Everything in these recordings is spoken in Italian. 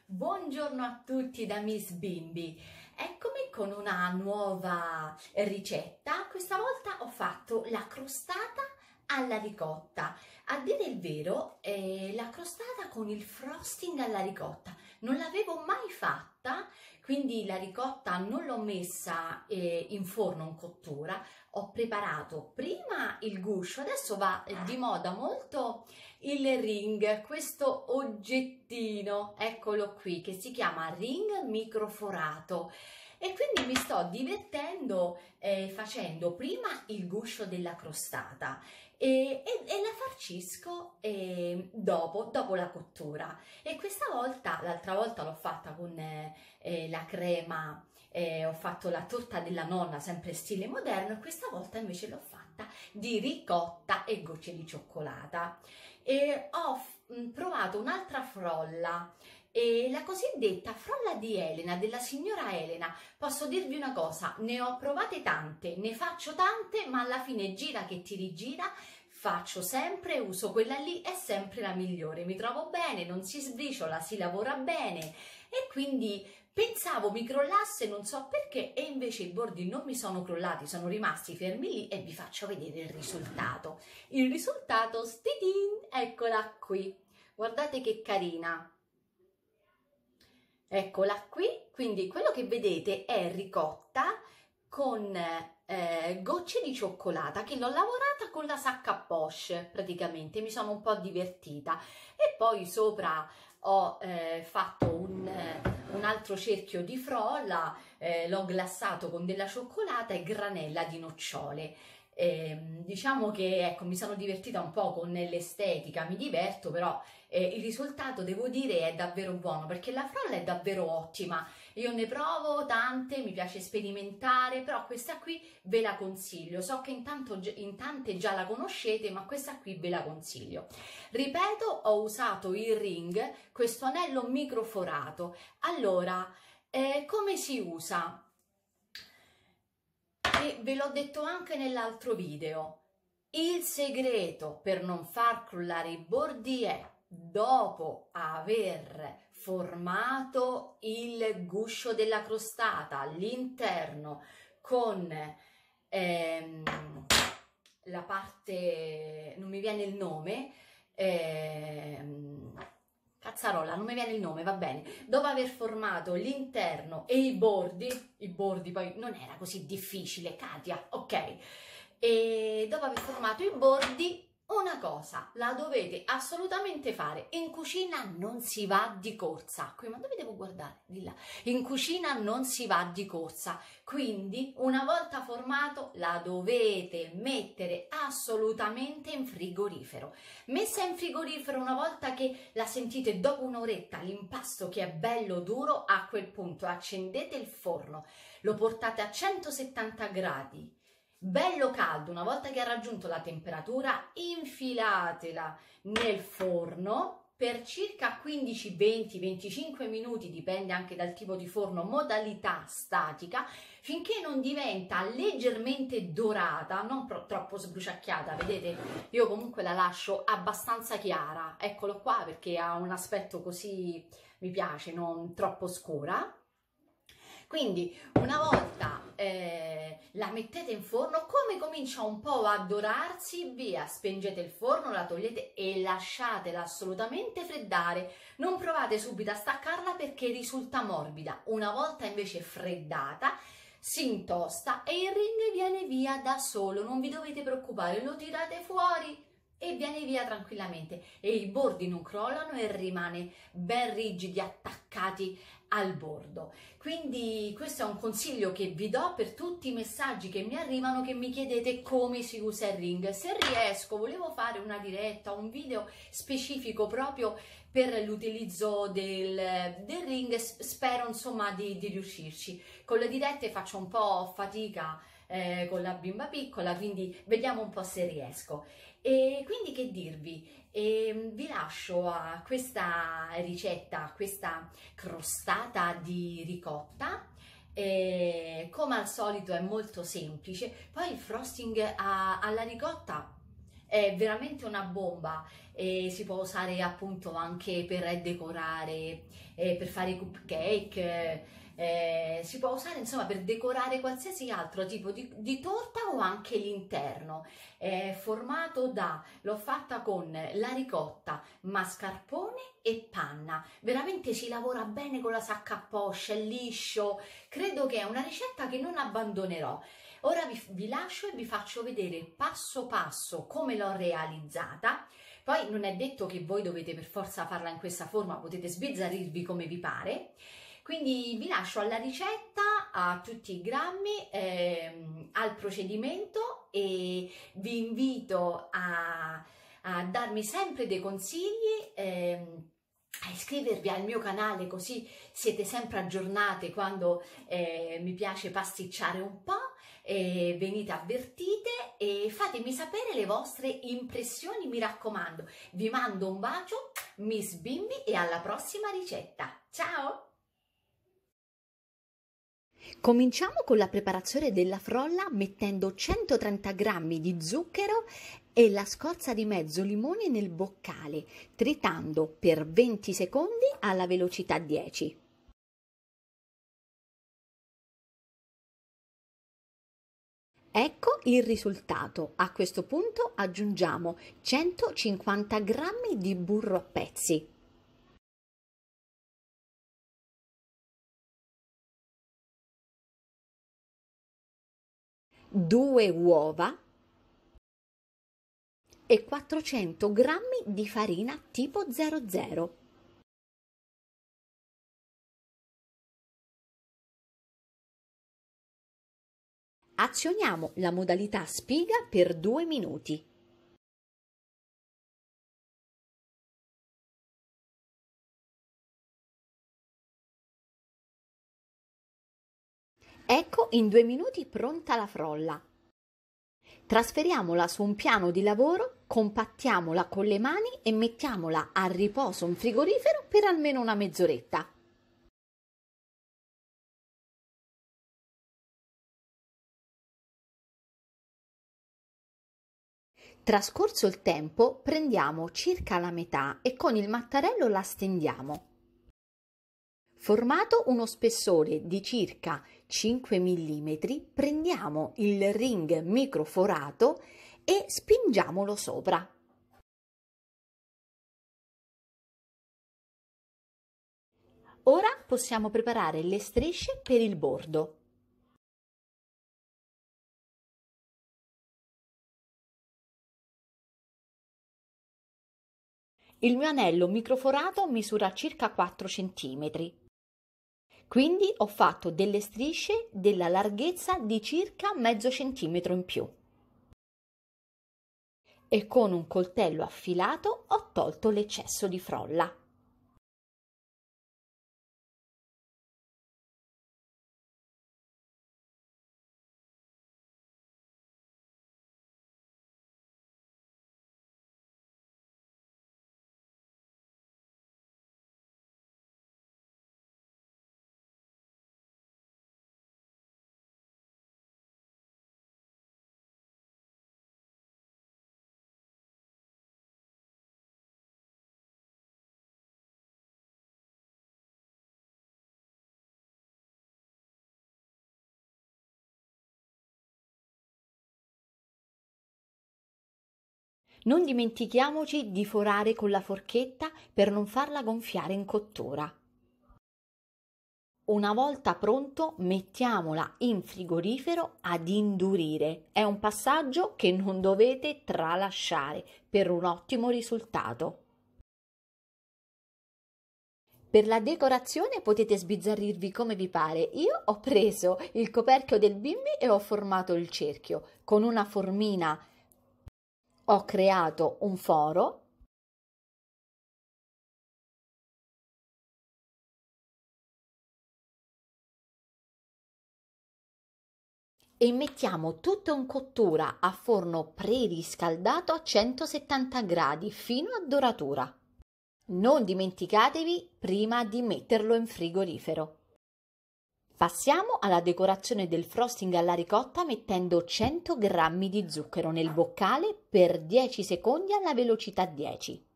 Buongiorno a tutti da Miss Bimbi, eccomi con una nuova ricetta. Questa volta ho fatto la crostata alla ricotta. A dire il vero, la crostata con il frosting alla ricotta. Non l'avevo mai fatta, quindi la ricotta non l'ho messa in forno in cottura. Ho preparato prima il guscio, adesso va di moda molto il ring, questo oggettino, eccolo qui, che si chiama ring microforato. E quindi mi sto divertendo facendo prima il guscio della crostata e la farcisco dopo la cottura. E questa volta, l'altra volta l'ho fatta con la crema, ho fatto la torta della nonna, sempre stile moderno, e questa volta invece l'ho fatta di ricotta e gocce di cioccolata. E ho provato un'altra frolla, la cosiddetta frolla di Elena, della signora Elena. Posso dirvi una cosa, ne ho provate tante, ne faccio tante, ma alla fine gira che ti rigira, faccio sempre, uso quella lì, è sempre la migliore, mi trovo bene, non si sbriciola, si lavora bene e quindi pensavo mi crollasse, non so perché, e invece i bordi non mi sono crollati, sono rimasti fermi lì e vi faccio vedere il risultato. Il risultato, stidin, eccola qui, guardate che carina. Eccola qui, quindi quello che vedete è ricotta con gocce di cioccolata che l'ho lavorata con la sacca a poche, praticamente mi sono un po' divertita e poi sopra ho fatto un altro cerchio di frolla, l'ho glassato con della cioccolata e granella di nocciole. Diciamo che ecco, mi sono divertita un po' con l'estetica, mi diverto, però il risultato devo dire è davvero buono perché la frolla è davvero ottima. Io ne provo tante, mi piace sperimentare, però questa qui ve la consiglio. So che in tante già la conoscete, ma questa qui ve la consiglio. Ripeto, ho usato il ring, questo anello microforato. Allora, come si usa? E ve l'ho detto anche nell'altro video, il segreto per non far crollare i bordi è dopo aver formato il guscio della crostata all'interno con la parte, non mi viene il nome, cazzarola, non mi viene il nome, va bene. Dopo aver formato l'interno e i bordi poi non era così difficile, Katia, ok? E dopo aver formato i bordi, una cosa la dovete assolutamente fare. In cucina non si va di corsa. Qui, ma dove devo guardare? Di là. In cucina non si va di corsa. Quindi, una volta formato, la dovete mettere assolutamente in frigorifero. Messa in frigorifero una volta che la sentite dopo un'oretta, l'impasto che è bello duro, a quel punto accendete il forno, lo portate a 170 gradi, bello caldo. Una volta che ha raggiunto la temperatura, infilatela nel forno per circa 15, 20, 25 minuti, dipende anche dal tipo di forno, modalità statica, finché non diventa leggermente dorata, non troppo sbruciacchiata. Vedete, io comunque la lascio abbastanza chiara, eccolo qua, perché ha un aspetto così, mi piace, non troppo scura. Quindi una volta la mettete in forno, come comincia un po' a dorarsi, via, spengete il forno, la togliete e lasciatela assolutamente freddare. Non provate subito a staccarla perché risulta morbida. Una volta invece freddata si intosta e il ring viene via da solo, non vi dovete preoccupare, lo tirate fuori e viene via tranquillamente e i bordi non crollano e rimane ben rigidi, attaccati al bordo. Quindi questo è un consiglio che vi do per tutti i messaggi che mi arrivano, che mi chiedete come si usa il ring. Se riesco, volevo fare una diretta, un video specifico proprio per l'utilizzo del ring, spero insomma di riuscirci. Con le dirette faccio un po' fatica con la bimba piccola, quindi vediamo un po' se riesco. E quindi che dirvi, vi lascio a questa ricetta, a questa crostata di ricotta. Come al solito è molto semplice, poi il frosting alla ricotta è veramente una bomba e si può usare appunto anche per decorare, per fare i cupcake, si può usare insomma per decorare qualsiasi altro tipo di torta o anche l'interno. È formato l'ho fatta con la ricotta, mascarpone e panna, veramente si lavora bene con la sacca a poche, è liscio, credo che è una ricetta che non abbandonerò. Ora vi lascio e vi faccio vedere passo passo come l'ho realizzata. Poi non è detto che voi dovete per forza farla in questa forma, potete sbizzarrirvi come vi pare. Quindi vi lascio alla ricetta, a tutti i grammi, al procedimento e vi invito a darmi sempre dei consigli, a iscrivervi al mio canale così siete sempre aggiornate quando mi piace pasticciare un po'. Venite avvertite e fatemi sapere le vostre impressioni, mi raccomando. Vi mando un bacio, Miss Bimbi, e alla prossima ricetta. Ciao! Cominciamo con la preparazione della frolla mettendo 130 g di zucchero e la scorza di mezzo limone nel boccale, tritando per 20 secondi alla velocità 10. Ecco il risultato. A questo punto aggiungiamo 150 g di burro a pezzi. Due uova e 400 g di farina tipo 00. Azioniamo la modalità spiga per 2 minuti. Ecco in 2 minuti pronta la frolla. Trasferiamola su un piano di lavoro, compattiamola con le mani e mettiamola a riposo in frigorifero per almeno una mezz'oretta. Trascorso il tempo, prendiamo circa la metà e con il mattarello la stendiamo. Formato uno spessore di circa 5 mm, prendiamo il ring microforato e spingiamolo sopra. Ora possiamo preparare le strisce per il bordo. Il mio anello microforato misura circa 4 cm. Quindi ho fatto delle strisce della larghezza di circa mezzo centimetro in più. E con un coltello affilato ho tolto l'eccesso di frolla. Non dimentichiamoci di forare con la forchetta per non farla gonfiare in cottura. Una volta pronto, mettiamola in frigorifero ad indurire. È un passaggio che non dovete tralasciare per un ottimo risultato. Per la decorazione potete sbizzarrirvi come vi pare. Io ho preso il coperchio del bimbi e ho formato il cerchio. Con una formina ho creato un foro e mettiamo tutto in cottura a forno preriscaldato a 170 gradi fino a doratura. Non dimenticatevi prima di metterlo in frigorifero. Passiamo alla decorazione del frosting alla ricotta mettendo 100 g di zucchero nel boccale per 10 secondi alla velocità 10.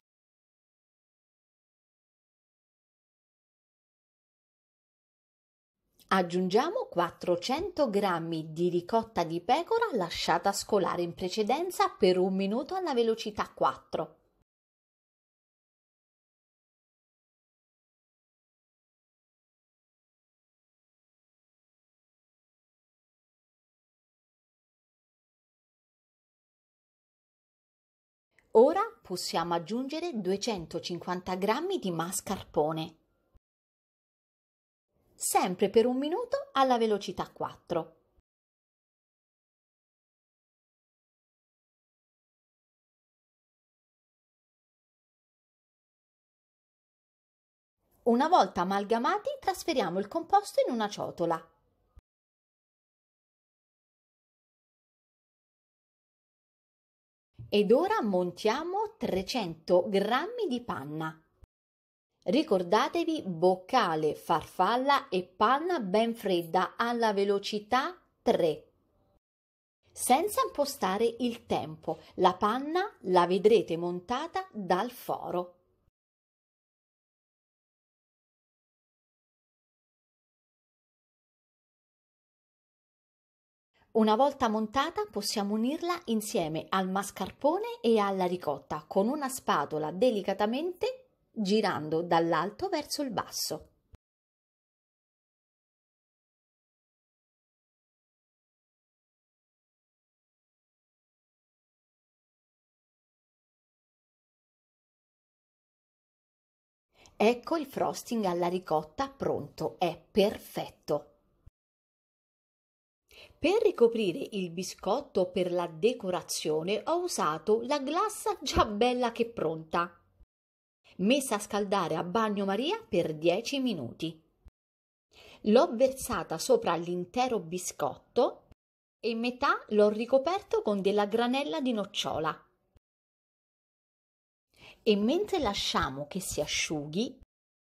Aggiungiamo 400 g di ricotta di pecora lasciata scolare in precedenza per 1 minuto alla velocità 4. Ora possiamo aggiungere 250 g di mascarpone, sempre per 1 minuto alla velocità 4. Una volta amalgamati, trasferiamo il composto in una ciotola. Ed ora montiamo 300 g di panna. Ricordatevi boccale, farfalla e panna ben fredda alla velocità 3. Senza impostare il tempo, la panna la vedrete montata dal foro. Una volta montata possiamo unirla insieme al mascarpone e alla ricotta con una spatola delicatamente girando dall'alto verso il basso. Ecco il frosting alla ricotta pronto, è perfetto. Per ricoprire il biscotto per la decorazione ho usato la glassa già bella che pronta, messa a scaldare a bagnomaria per 10 minuti. L'ho versata sopra l'intero biscotto e metà l'ho ricoperto con della granella di nocciola. E mentre lasciamo che si asciughi,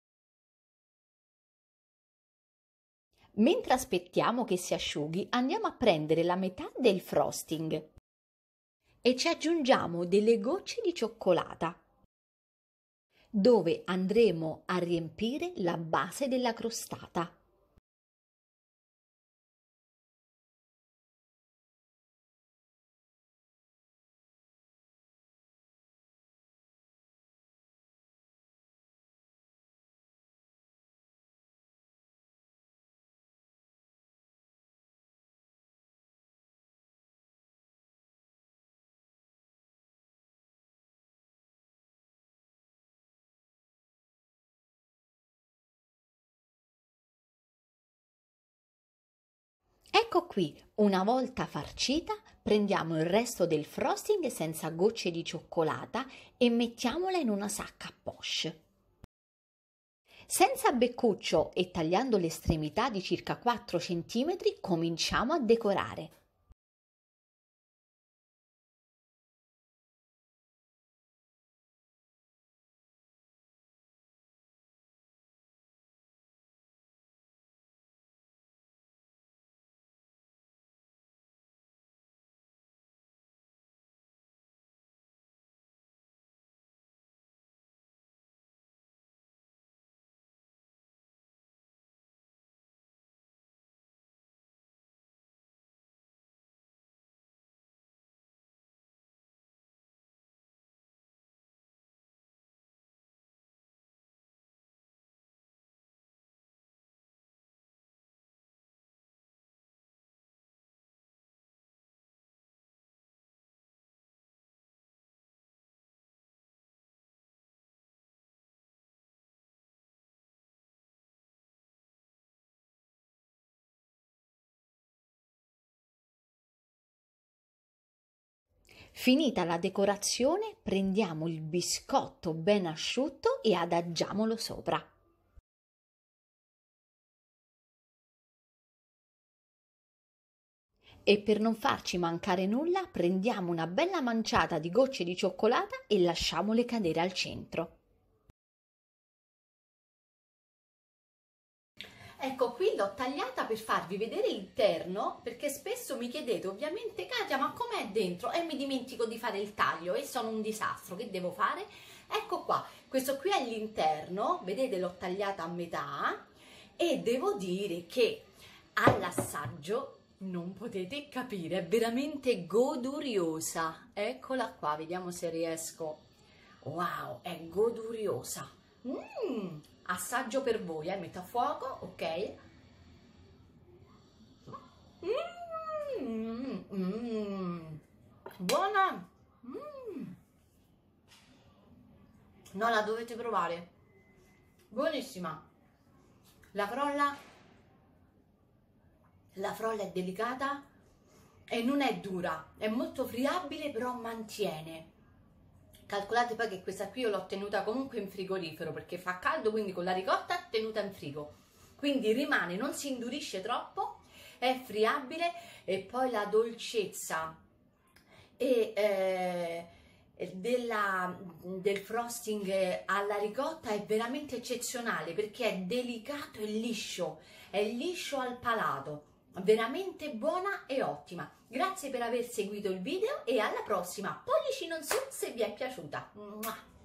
mentre aspettiamo che si asciughi, andiamo a prendere la metà del frosting e ci aggiungiamo delle gocce di cioccolata, dove andremo a riempire la base della crostata. Ecco qui, una volta farcita, prendiamo il resto del frosting senza gocce di cioccolata e mettiamola in una sacca poche. Senza beccuccio e tagliando l'estremità di circa 4 cm, cominciamo a decorare. Finita la decorazione, prendiamo il biscotto ben asciutto e adagiamolo sopra. E per non farci mancare nulla, prendiamo una bella manciata di gocce di cioccolata e lasciamole cadere al centro. Ecco, qui l'ho tagliata per farvi vedere l'interno, perché spesso mi chiedete ovviamente Katia, ma com'è dentro? E mi dimentico di fare il taglio e sono un disastro, che devo fare? Ecco qua, questo qui è l'interno, vedete l'ho tagliata a metà e devo dire che all'assaggio non potete capire, è veramente goduriosa. Eccola qua, vediamo se riesco. Wow, è goduriosa. Assaggio per voi, metto a fuoco, ok? Buona. No, la dovete provare. Buonissima. La frolla è delicata e non è dura, è molto friabile, però mantiene. Calcolate poi che questa qui io l'ho tenuta comunque in frigorifero perché fa caldo, quindi con la ricotta tenuta in frigo. Quindi rimane, non si indurisce troppo, è friabile e poi la dolcezza del frosting alla ricotta è veramente eccezionale perché è delicato e liscio, è liscio al palato. Veramente buona e ottima. Grazie per aver seguito il video e alla prossima. Pollici in su se vi è piaciuta.